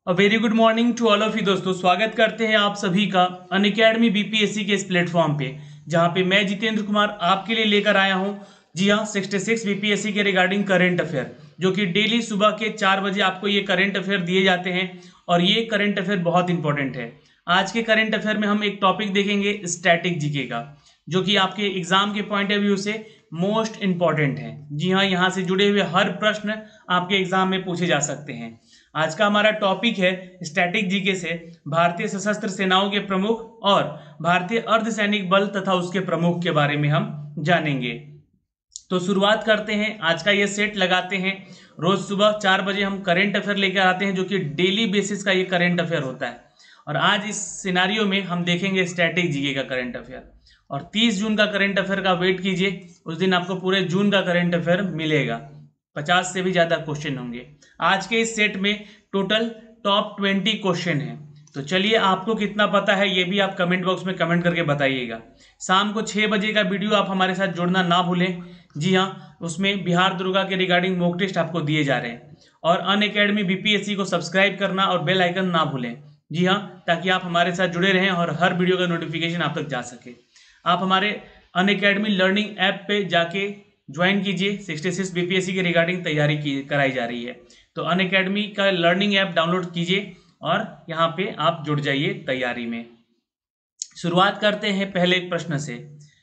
A very good morning to all of you दोस्तों। स्वागत करते हैं आप सभी का अनअकैडमी बीपीएससी के इस प्लेटफॉर्म पे, जहां पे मैं जितेंद्र कुमार आपके लिए लेकर आया हूं। जी हां, 66 बीपीएससी के रिगार्डिंग करंट अफेयर, जो कि डेली सुबह के 4 बजे आपको ये करंट अफेयर दिए जाते हैं और ये करंट अफेयर बहुत इंपॉर्टेंट है। आज के करंट अफेयर में हम एक टॉपिक देखेंगे स्टैटिक जीके का, जो कि आपके एग्जाम के पॉइंट ऑफ व्यू से मोस्ट इंपॉर्टेंट है। जी हाँ, यहाँ से जुड़े हुए हर प्रश्न आपके एग्जाम में पूछे जा सकते हैं। आज का हमारा टॉपिक है स्टैटिक जीके से भारतीय सशस्त्र सेनाओं के प्रमुख और भारतीय अर्धसैनिक बल तथा उसके प्रमुख के बारे में हम जानेंगे। तो शुरुआत करते हैं। आज का ये सेट लगाते हैं। रोज सुबह 4 बजे हम करंट अफेयर लेकर आते हैं, जो कि डेली बेसिस का ये करंट अफेयर होता है। और आज इस सिनारियो में हम देखेंगे स्टैटिक जीके का करंट अफेयर। और 30 जून का करंट अफेयर का वेट कीजिए, उस दिन आपको पूरे जून का करंट अफेयर मिलेगा। 50 से भी ज्यादा क्वेश्चन होंगे। आज के इस सेट में टोटल टॉप 20 क्वेश्चन है। तो चलिए, आपको कितना पता है ये भी आप कमेंट बॉक्स में कमेंट करके बताइएगा। शाम को 6 बजे का वीडियो आप हमारे साथ जुड़ना ना भूलें। जी हाँ, उसमें बिहार दुर्गा के रिगार्डिंग मॉक टेस्ट आपको दिए जा रहे हैं। और अनअकैडमी बीपीएससी को सब्सक्राइब करना और बेल आइकन ना भूलें। जी हाँ, ताकि आप हमारे साथ जुड़े रहें और हर वीडियो का नोटिफिकेशन आप तक जा सके। आप हमारे अनअकैडमी लर्निंग ऐप पे जाके ज्वाइन कीजिए। 66 बीपीएससी के रिगार्डिंग तैयारी कराई जा रही है। तो अनअकैडमी का लर्निंग ऐप डाउनलोड कीजिए और यहाँ पे आप जुड़ जाइए तैयारी में। शुरुआत करते हैं पहले प्रश्न से।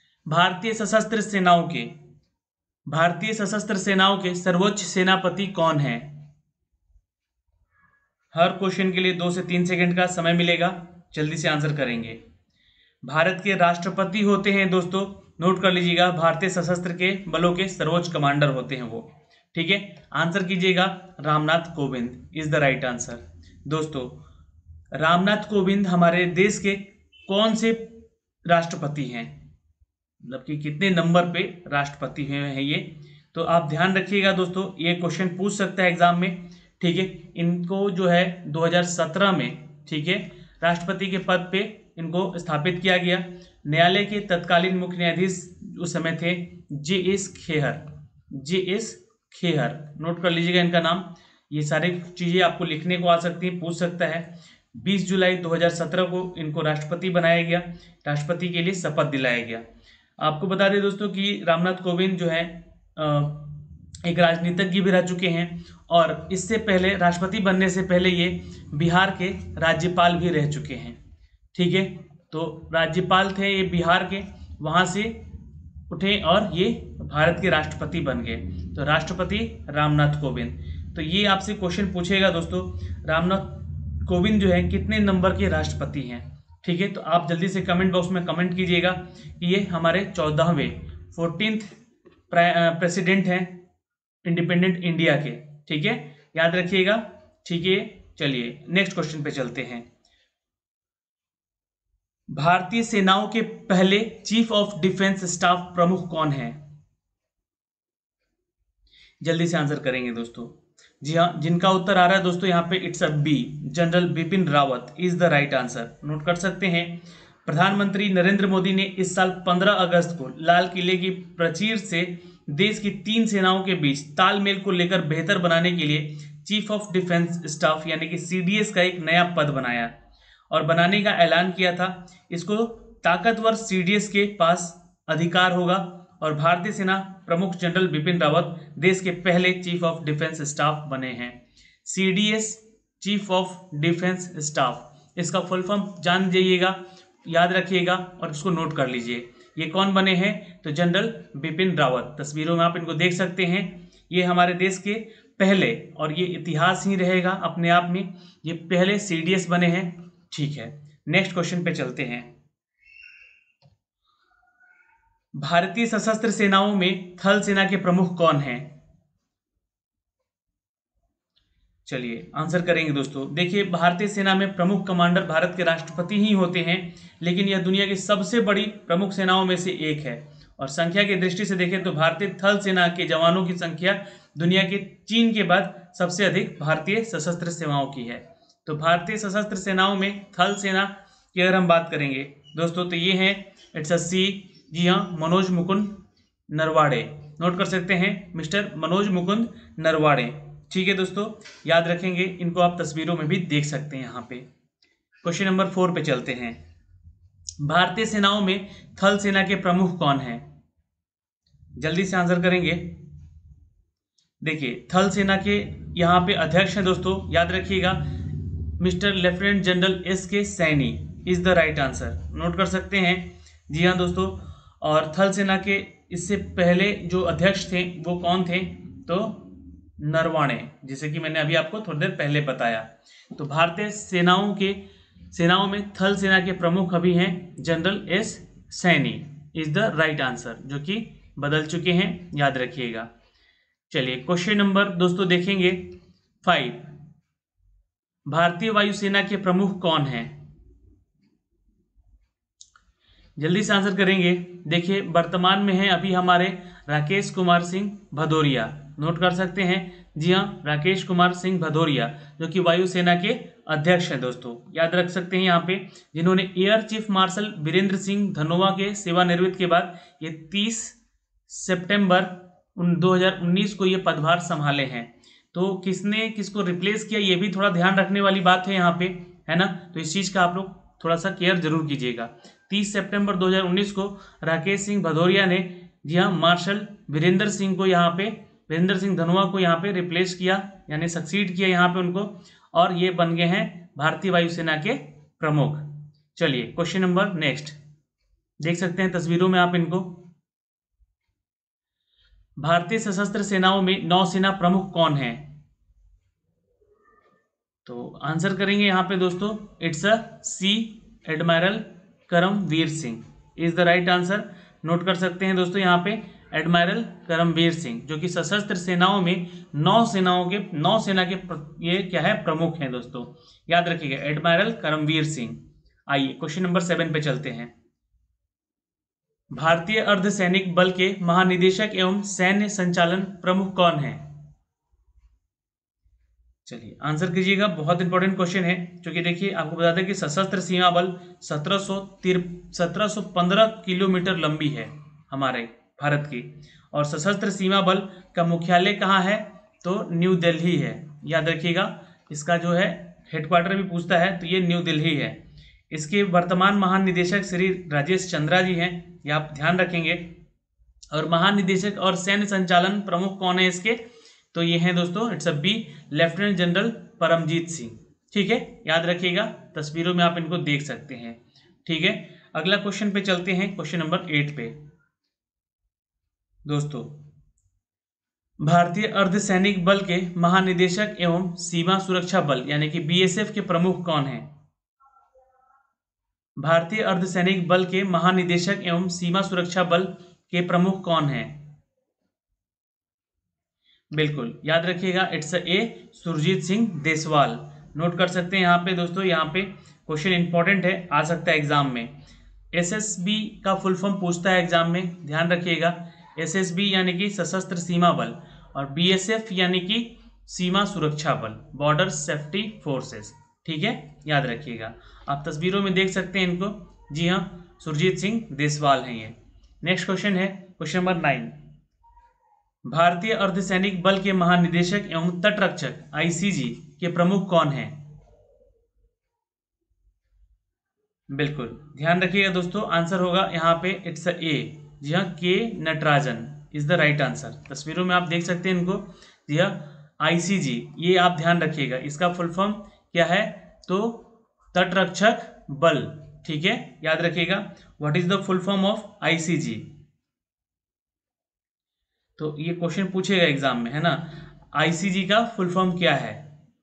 भारतीय सशस्त्र सेनाओं के सर्वोच्च सेनापति कौन है? हर क्वेश्चन के लिए 2 से 3 सेकंड का समय मिलेगा, जल्दी से आंसर करेंगे। भारत के राष्ट्रपति होते हैं दोस्तों, नोट कर लीजिएगा। भारतीय सशस्त्र के बलों के सर्वोच्च कमांडर होते हैं वो। ठीक है, आंसर कीजिएगा। Ramnath Kovind is the right answer. दोस्तों, रामनाथ कोविंद हमारे देश के कौन से राष्ट्रपति हैं, मतलब कि कितने नंबर पे राष्ट्रपति हैं ये, तो आप ध्यान रखिएगा दोस्तों। ये क्वेश्चन पूछ सकता है एग्जाम में। ठीक है, इनको जो है 2017 में, ठीक है, राष्ट्रपति के पद पे इनको स्थापित किया गया। न्यायालय के तत्कालीन मुख्य न्यायाधीश उस समय थे जे.एस. खेहर। नोट कर लीजिएगा इनका नाम। ये सारी चीजें आपको लिखने को आ सकती हैं, पूछ सकता है। 20 जुलाई 2017 को इनको राष्ट्रपति बनाया गया। राष्ट्रपति के लिए शपथ दिलाया गया। आपको बता दें दोस्तों कि रामनाथ कोविंद जो है एक राजनीतिज्ञ भी रह चुके हैं और इससे पहले, राष्ट्रपति बनने से पहले, ये बिहार के राज्यपाल भी रह चुके हैं। ठीक है, तो राज्यपाल थे ये बिहार के, वहां से उठे और ये भारत के राष्ट्रपति बन गए। तो राष्ट्रपति रामनाथ कोविंद। तो ये आपसे क्वेश्चन पूछेगा दोस्तों, रामनाथ कोविंद जो है कितने नंबर के राष्ट्रपति हैं। ठीक है, तो आप जल्दी से कमेंट बॉक्स में कमेंट कीजिएगा कि ये हमारे 14वें प्रेसिडेंट हैं इंडिपेंडेंट इंडिया के। ठीक है, याद रखिएगा। ठीक है, चलिए नेक्स्ट क्वेश्चन पे चलते हैं। भारतीय सेनाओं के पहले चीफ ऑफ डिफेंस स्टाफ प्रमुख कौन है? जल्दी से आंसर करेंगे दोस्तों। जी हाँ, जिनका उत्तर आ रहा है दोस्तों यहाँ पे, it's a B, general Bipin Rawat is the right answer. Note कर सकते हैं। प्रधानमंत्री नरेंद्र मोदी ने इस साल 15 अगस्त को लाल किले की प्राचीर से देश की 3 सेनाओं के बीच तालमेल को लेकर बेहतर बनाने के लिए चीफ ऑफ डिफेंस स्टाफ यानी कि सीडीएस का एक नया पद बनाया और बनाने का ऐलान किया था। इसको ताकतवर सीडीएस के पास अधिकार होगा और भारतीय सेना प्रमुख जनरल बिपिन रावत देश के पहले चीफ ऑफ डिफेंस स्टाफ बने हैं। CDS, chief of defence staff, इसका फुल फॉर्म जान जाइएगा, याद रखिएगा और इसको नोट कर लीजिए। ये कौन बने हैं? तो जनरल बिपिन रावत। तस्वीरों में आप इनको देख सकते हैं। ये हमारे देश के पहले, और ये इतिहास ही रहेगा अपने आप में, ये पहले सीडीएस बने हैं। ठीक है, नेक्स्ट क्वेश्चन पे चलते हैं। भारतीय सशस्त्र सेनाओं में थल सेना के प्रमुख कौन हैं? चलिए आंसर करेंगे दोस्तों। देखिए, भारतीय सेना में प्रमुख कमांडर भारत के राष्ट्रपति ही होते हैं, लेकिन यह दुनिया की सबसे बड़ी प्रमुख सेनाओं में से एक है। और संख्या की दृष्टि से देखें तो भारतीय थल सेना के जवानों की संख्या दुनिया के चीन के बाद सबसे अधिक भारतीय सशस्त्र सेनाओं की है। तो भारतीय सशस्त्र सेनाओं में थल सेना की अगर हम बात करेंगे दोस्तों, तो ये है, इट्स अ सी, जी हाँ, मनोज मुकुंद नरवाड़े। नोट कर सकते हैं, मिस्टर मनोज मुकुंद नरवाड़े। ठीक है दोस्तों, याद रखेंगे, इनको आप तस्वीरों में भी देख सकते हैं यहाँ पे। क्वेश्चन नंबर 4 पे चलते हैं। भारतीय सेनाओं में थल सेना के प्रमुख कौन हैं? जल्दी से आंसर करेंगे। देखिए, थल सेना के यहाँ पे अध्यक्ष हैं दोस्तों, याद रखिएगा, mister lieutenant general S K Saini is the right answer. Note कर सकते हैं। जी हाँ दोस्तों, और थल सेना के इससे पहले जो अध्यक्ष थे वो कौन थे? तो नरवाणे, जिसे कि मैंने अभी आपको थोड़ी देर पहले बताया। तो भारतीय सेनाओं में थल सेना के प्रमुख अभी हैं general S Saini is the right answer, जो कि बदल चुके हैं, याद रखिएगा। चलिए क्वेश्चन नंबर दोस्तों देखेंगे 5। भारतीय वायुसेना के प्रमुख कौन हैं? जल्दी से आंसर करेंगे। देखिए, वर्तमान में है अभी हमारे राकेश कुमार सिंह भदौरिया। नोट कर सकते हैं। जी हाँ, राकेश कुमार सिंह भदौरिया, जो कि वायुसेना के अध्यक्ष हैं दोस्तों, याद रख सकते हैं यहाँ पे, जिन्होंने air chief marshal Birender Singh Dhanoa के सेवानिवृत्त के बाद ये 30 सितंबर 2019 को ये पदभार संभाले हैं। तो किसने किसको रिप्लेस किया, ये भी थोड़ा ध्यान रखने वाली बात है यहाँ पे, है ना। तो इस चीज़ का आप लोग थोड़ा सा केयर जरूर कीजिएगा। 30 सितंबर 2019 को राकेश सिंह भदौरिया ने, जी हाँ, मार्शल वीरेंद्र सिंह को यहाँ पे, वीरेंद्र सिंह धनोआ को यहाँ पे रिप्लेस किया, यानी सक्सीड किया यहाँ पे उनको, और ये बन गए हैं भारतीय वायुसेना के प्रमुख। चलिए क्वेश्चन नंबर नेक्स्ट देख सकते हैं तस्वीरों में आप इनको। भारतीय सशस्त्र सेनाओं में नौसेना प्रमुख कौन है? तो आंसर करेंगे यहाँ पे दोस्तों, it's a C admiral Karambir Singh is the right answer. Note कर सकते हैं दोस्तों यहाँ पे, एडमिरल करमवीर सिंह, जो कि सशस्त्र सेनाओं में नौसेना के ये क्या है, प्रमुख हैं दोस्तों, याद रखिएगा, एडमिरल करमवीर सिंह। आइए क्वेश्चन नंबर 7 पे चलते हैं। भारतीय अर्धसैनिक बल के महानिदेशक एवं सैन्य संचालन प्रमुख कौन है? चलिए आंसर कीजिएगा, बहुत इंपॉर्टेंट क्वेश्चन है, क्योंकि देखिए आपको बता दें कि सशस्त्र सीमा बल 1715 किलोमीटर लंबी है हमारे भारत की, और सशस्त्र सीमा बल का मुख्यालय कहाँ है? तो न्यू दिल्ली है, याद रखिएगा। इसका जो है हेडक्वार्टर भी पूछता है तो ये न्यू दिल्ली है। इसके वर्तमान महानिदेशक श्री राजेश चंद्रा जी हैं, ये आप ध्यान रखेंगे। और महानिदेशक और सैन्य संचालन प्रमुख कौन है इसके? तो ये हैं दोस्तों, it's a B, lieutenant general Paramjit Singh. ठीक है, याद रखिएगा, तस्वीरों में आप इनको देख सकते हैं। ठीक है, अगला क्वेश्चन पे चलते हैं, क्वेश्चन नंबर 8 पे दोस्तों। भारतीय अर्धसैनिक बल के महानिदेशक एवं सीमा सुरक्षा बल यानी कि बीएसएफ के प्रमुख कौन हैं? भारतीय अर्धसैनिक बल के महानिदेशक एवं सीमा सुरक्षा बल के प्रमुख कौन हैं? बिल्कुल याद रखिएगा, it's a Surjit Singh Deswal. Note कर सकते हैं यहाँ पे दोस्तों, यहाँ पे क्वेश्चन इंपॉर्टेंट है, आ सकता है एग्जाम में। एसएसबी का फुल फॉर्म पूछता है एग्जाम में, ध्यान रखिएगा। एसएसबी यानी कि सशस्त्र सीमा बल, और बीएसएफ यानी कि सीमा सुरक्षा बल, बॉर्डर सेफ्टी फोर्सेस। ठीक है, याद रखिएगा। आप तस्वीरों में देख सकते हैं इनको। जी हाँ, सुरजीत सिंह देसवाल हैं ये। नेक्स्ट क्वेश्चन है क्वेश्चन नंबर 9। भारतीय अर्धसैनिक बल के महानिदेशक एवं तटरक्षक आईसीजी के प्रमुख कौन हैं? बिल्कुल ध्यान रखिएगा दोस्तों, आंसर होगा यहाँ पे इट्स ए, जी हाँ, K Natarajan is the right answer. तस्वीरों में आप देख सकते हैं इनको। जी हाँ, आईसीजी, ये आप ध्यान रखिएगा, इसका फुल फॉर्म क्या है? तो तटरक्षक बल। ठीक है, याद रखिएगा, what is the full form of ICG. तो ये क्वेश्चन पूछेगा एग्जाम में, है ना, आईसीजी का फुल फॉर्म क्या है?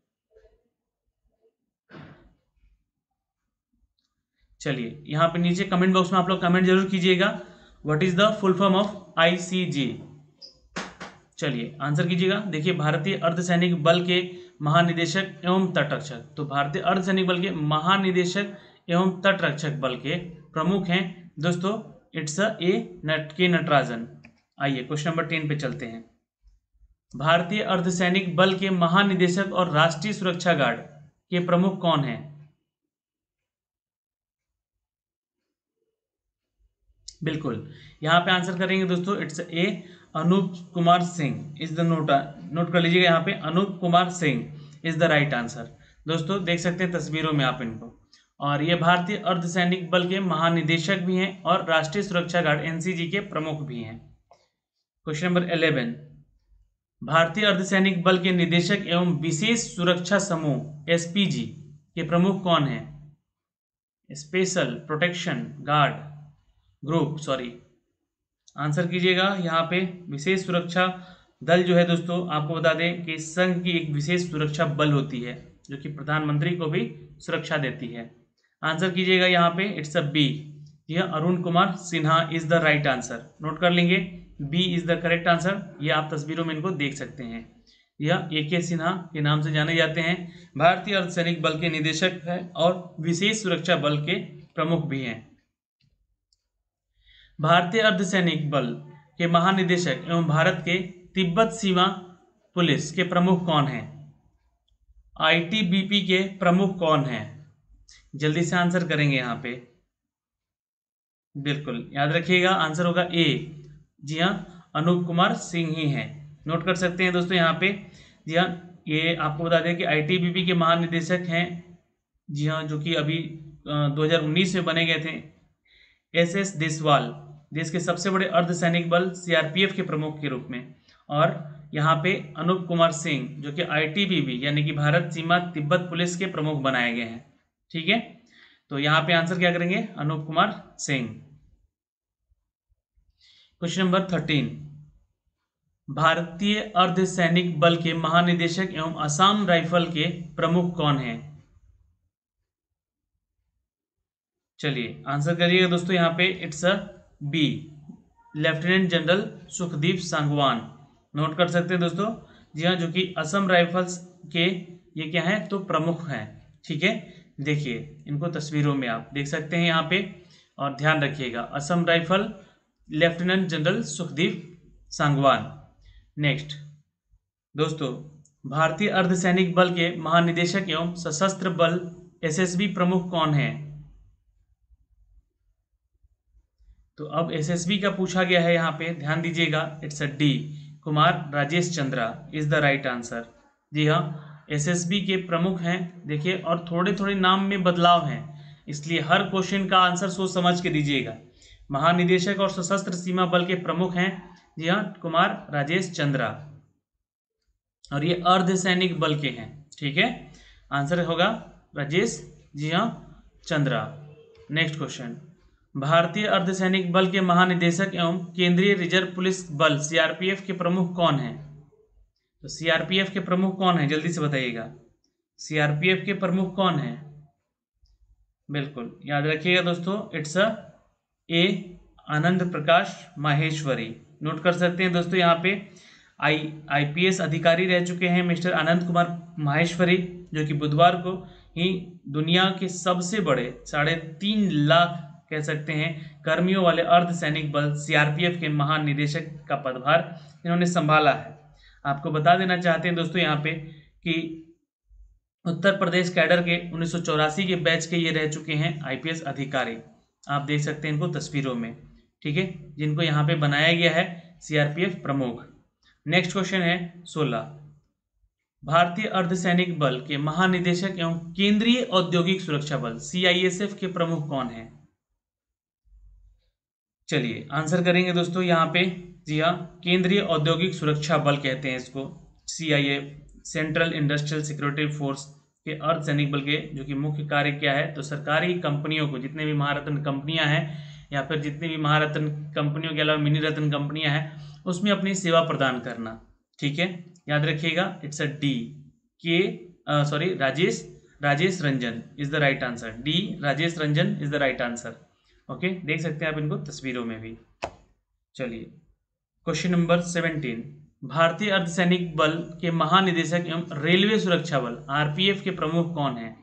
चलिए यहाँ पे नीचे कमेंट बॉक्स में आप लोग कमेंट जरूर कीजिएगा, what is the full form of ICG. चलिए आंसर कीजिएगा। देखिए, भारतीय अर्धसैनिक बल के महानिदेशक एवं तटरक्षक, तो भारतीय अर्धसैनिक बल के महानिदेशक एवं तटरक्षक बल के प्रमुख हैं दोस्तों, इट्स ए के नटराजन। आइए क्वेश्चन नंबर 10 पे चलते हैं। भारतीय अर्धसैनिक बल के महानिदेशक और राष्ट्रीय सुरक्षा गार्ड के प्रमुख कौन हैं? बिल्कुल यहाँ पे आंसर करेंगे दोस्तों, it's a Anoop Kumar Singh is the note कर लीजिएगा यहाँ पे, Anoop Kumar Singh is the right answer. दोस्तों देख सकते हैं तस्वीरों में आप इनको, और ये भारतीय अर्धसैनिक बल के महानिदेशक भी हैं और राष्ट्रीय सुरक्षा गार्ड एनसीजी के प्रमुख भी हैं। क्वेश्चन नंबर 11, भारतीय अर्धसैनिक बल के निदेशक एवं विशेष सुरक्षा समूह एसपीजी के प्रमुख कौन हैं? Special protection guard group, sorry answer कीजिएगा यहाँ पे। विशेष सुरक्षा दल जो है दोस्तों, आपको बता दें कि संघ की एक विशेष सुरक्षा बल होती है जो कि प्रधानमंत्री को भी सुरक्षा देती है। आंसर कीजिएगा यहाँ पे, इट्स अ बी। यह Arun Kumar Sinha is the right answer. Note कर लेंगे, B is the correct answer. ये आप तस्वीरों में इनको देख सकते हैं। यह AK सिन्हा के नाम से जाने जाते हैं, भारतीय अर्धसैनिक बल के निदेशक हैं और विशेष सुरक्षा बल के प्रमुख भी हैं। भारतीय अर्धसैनिक बल के महानिदेशक एवं भारत के तिब्बत सीमा पुलिस के प्रमुख कौन हैं? ITBP के प्रमुख कौन हैं? जल्दी से आंसर करेंगे यहाँ पे, बिल्कुल याद रखिएगा आंसर होगा ए। जी हाँ, अनूप कुमार सिंह ही हैं। नोट कर सकते हैं दोस्तों यहाँ पे। जी हाँ, ये आपको बता दें कि ITBP के महानिदेशक हैं, जी हाँ, जो कि अभी 2019 में बने गए थे। SS देसवाल देश के सबसे बड़े अर्धसैनिक बल CRPF के प्रमुख के रूप में, और यहाँ पे अनूप कुमार सिंह जो कि ITBP यानी कि भारत सीमा तिब्बत पुलिस के प्रमुख बनाए गए हैं। ठीक है, तो यहाँ पे आंसर क्या करेंगे? अनूप कुमार सिंह। क्वेश्चन नंबर 13, भारतीय अर्धसैनिक बल के महानिदेशक एवं असम राइफल के प्रमुख कौन हैं? चलिए आंसर करिएगा दोस्तों यहाँ पे, it's a B, lieutenant general Sukhdeep Sangwan. Note कर सकते हैं दोस्तों। जी हाँ, जो कि असम राइफल्स के ये क्या हैं तो प्रमुख हैं। ठीक है, देखिए इनको तस्वीरों में आप देख सकते हैं यहाँ पे, और ध्यान रखिएगा Assam rifle, lieutenant general Sukhdeep Sangwan. Next दोस्तों, भारतीय अर्धसैनिक बल के महानिदेशक एवं सशस्त्र बल SSB प्रमुख कौन है? तो अब SSB का पूछा गया है यहाँ पे, ध्यान दीजिएगा, it's a D, Kumar Rajesh Chandra is the right answer. जी हाँ, SSB के प्रमुख हैं। देखिए, और थोड़े थोड़े नाम में बदलाव हैं, इसलिए हर क्वेश्चन का आंसर सोच समझ के दीजिएगा। महानिदेशक और सशस्त्र सीमा बल के प्रमुख हैं, जी हाँ, कुमार राजेश चंद्रा, और ये अर्धसैनिक बल के हैं। ठीक है, आंसर होगा राजेश, जी हाँ, चंद्रा। नेक्स्ट क्वेश्चन, भारतीय अर्धसैनिक बल के महानिदेशक एवं केंद्रीय रिजर्व पुलिस बल CRPF के प्रमुख कौन हैं? तो CRPF के प्रमुख कौन हैं, जल्दी से बताइएगा। CRPF के प्रमुख कौन हैं? बिल्कुल याद रखिएगा दोस्तों, it's a A, Anand Prakash Maheshwari. Note कर सकते हैं दोस्तों यहाँ पे, IPS अधिकारी रह चुके हैं मिस्टर आनंद कुमार माहेश्वरी, जो कि बुधवार को ही दुनिया के सबसे बड़े 3.5 लाख कह सकते हैं कर्मियों वाले अर्धसैनिक बल CRPF के महानिदेशक का पदभार इन्होंने संभाला है। आपको बता देना चाहते हैं दोस्तों यहाँ पे कि उत्तर प्रदेश कैडर के 1984 के बैच के ये रह चुके हैं IPS अधिकारी। आप देख सकते हैं इनको तस्वीरों में। ठीक है, जिनको यहाँ पे बनाया गया है CRPF प्रमुख। नेक्स्ट क्वेश्चन है 16, भारतीय अर्धसैनिक बल के महानिदेशक एवं केंद्रीय औद्योगिक सुरक्षा बल CISF के प्रमुख कौन हैं? चलिए आंसर करेंगे दोस्तों यहाँ पे। जी हाँ, केंद्रीय औद्योगिक सुरक्षा बल कहते हैं इसको, CIA, central industrial security force के अर्धसैनिक बल के, जो कि मुख्य कार्य क्या है तो सरकारी कंपनियों को, जितने भी महारत्न कंपनियां हैं या फिर जितनी भी महारत्न कंपनियों के अलावा मिनी रत्न कंपनियां हैं उसमें अपनी सेवा प्रदान करना। ठीक है, याद रखिएगा, it's a D, K Rajesh Ranjan is the right answer. D, Rajesh Ranjan is the right answer. Okay, देख सकते हैं आप इनको तस्वीरों में भी। चलिए क्वेश्चन नंबर 17, भारतीय अर्धसैनिक बल के महानिदेशक एवं रेलवे सुरक्षा बल RPF के प्रमुख कौन हैं?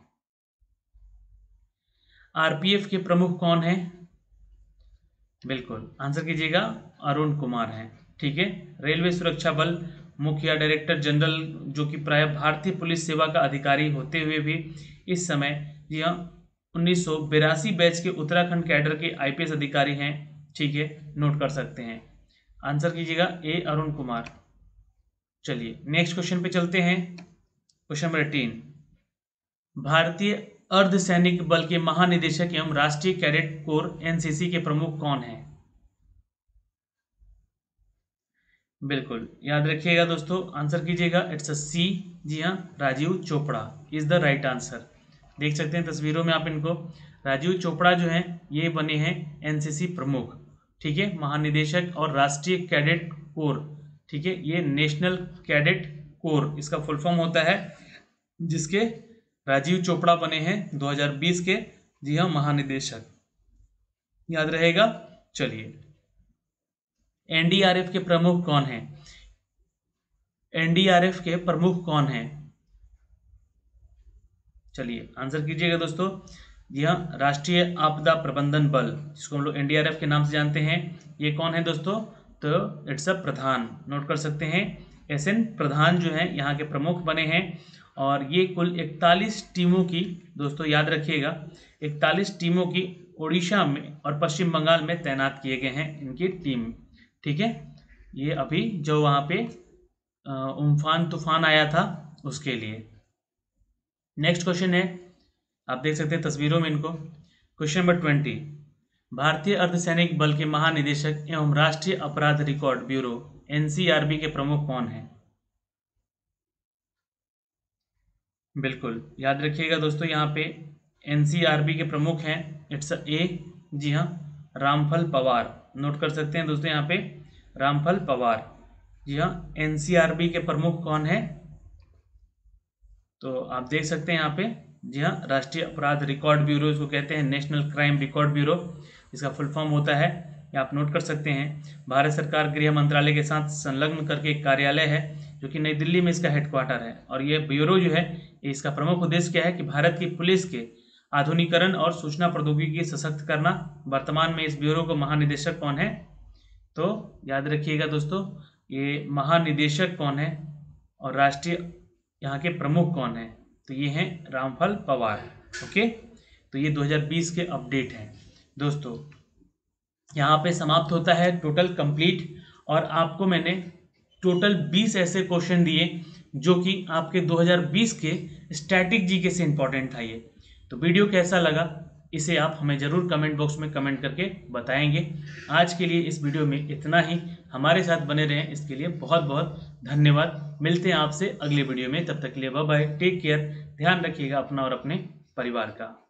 RPF के प्रमुख कौन हैं? बिल्कुल आंसर कीजिएगा, अरुण कुमार हैं। ठीक है, रेलवे सुरक्षा बल मुखिया डायरेक्टर जनरल, जो कि प्राय भारतीय पुलिस सेवा का अधिकारी होते हुए भी इस समय, जी हाँ, 1982 बैच के उत्तराखंड कैडर के IPS अधिकारी हैं। ठीक है, नोट कर सकते हैं। आंसर कीजिएगा ए अरुण कुमार। चलिए नेक्स्ट क्वेश्चन पे चलते हैं। क्वेश्चन नंबर 18, भारतीय अर्धसैनिक बल के महानिदेशक एवं राष्ट्रीय कैडेट कोर एनसीसी के प्रमुख कौन हैं? बिल्कुल याद रखिएगा दोस्तों, आंसर कीजिएगा इट्स अ सी। जी हाँ, Rajeev Chopra is the right answer. देख सकते हैं तस्वीरों में आप इनको। राजीव चोपड़ा जो हैं ये बने हैं एनसीसी प्रमुख, ठीक है, महानिदेशक और राष्ट्रीय कैडेट कोर, ठीक है, ये नेशनल कैडेट कोर इसका फुल फॉर्म होता है, जिसके राजीव चोपड़ा बने हैं 2020 के, जी हाँ, महानिदेशक। याद रहेगा। चलिए, एनडीआरएफ के प्रमुख कौन हैं? एनडीआरएफ के प्रमुख कौन हैं? चलिए आंसर कीजिएगा दोस्तों। जी हाँ, राष्ट्रीय आपदा प्रबंधन बल, जिसको हम लोग एनडीआरएफ के नाम से जानते हैं, ये कौन है दोस्तों? तो इट्स अ प्रधान। नोट कर सकते हैं, एसएन प्रधान जो है यहाँ के प्रमुख बने हैं। और ये कुल 41 टीमों की, दोस्तों याद रखिएगा, 41 टीमों की उड़ीसा में और पश्चिम बंगाल में तैनात किए गए हैं इनकी टीम, ठीक है। ये अभी जो वहाँ पे उम्फान तूफान आया था उसके लिए। नेक्स्ट क्वेश्चन है, आप देख सकते हैं तस्वीरों में इनको। क्वेश्चन नंबर 20, भारतीय अर्धसैनिक बल के महानिदेशक एवं राष्ट्रीय अपराध रिकॉर्ड ब्यूरो एनसीआरबी के प्रमुख कौन हैं? बिल्कुल याद रखिएगा दोस्तों, यहाँ पे एनसीआरबी के प्रमुख हैं, इट्स ए, जी हाँ, रामफल पवार। नोट कर सकते हैं दोस्तों यहाँ पे रामफल पवार। जी हाँ, एनसीआरबी के प्रमुख कौन है? तो आप देख सकते हैं यहाँ पे, जी हाँ, राष्ट्रीय अपराध रिकॉर्ड ब्यूरो इसको कहते हैं, नेशनल क्राइम रिकॉर्ड ब्यूरो इसका फुल फॉर्म होता है। ये आप नोट कर सकते हैं। भारत सरकार गृह मंत्रालय के साथ संलग्न करके एक कार्यालय है जो कि नई दिल्ली में इसका हेडक्वार्टर है। और ये ब्यूरो जो है, इसका प्रमुख उद्देश्य क्या है कि भारत की पुलिस के आधुनिकीकरण और सूचना प्रौद्योगिकी सशक्त करना। वर्तमान में इस ब्यूरो को महानिदेशक कौन है? तो याद रखिएगा दोस्तों, ये महानिदेशक कौन है और राष्ट्रीय यहाँ के प्रमुख कौन है? तो ये हैं रामफल पवार। ओके, तो ये 2020 के अपडेट हैं दोस्तों। यहाँ पे समाप्त होता है टोटल कंप्लीट। और आपको मैंने टोटल 20 ऐसे क्वेश्चन दिए जो कि आपके 2020 के स्टैटिक जीके से इंपॉर्टेंट था ये। तो वीडियो कैसा लगा इसे आप हमें ज़रूर कमेंट बॉक्स में कमेंट करके बताएंगे। आज के लिए इस वीडियो में इतना ही। हमारे साथ बने रहें इसके लिए बहुत बहुत धन्यवाद। मिलते हैं आपसे अगले वीडियो में, तब तक के लिए बाय बाय, टेक केयर, ध्यान रखिएगा अपना और अपने परिवार का।